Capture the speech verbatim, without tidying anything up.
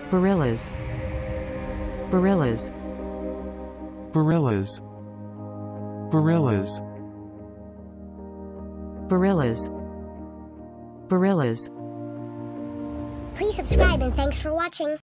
barillas, barillas, barillas, barillas, barillas, barillas. Please subscribe and thanks for watching.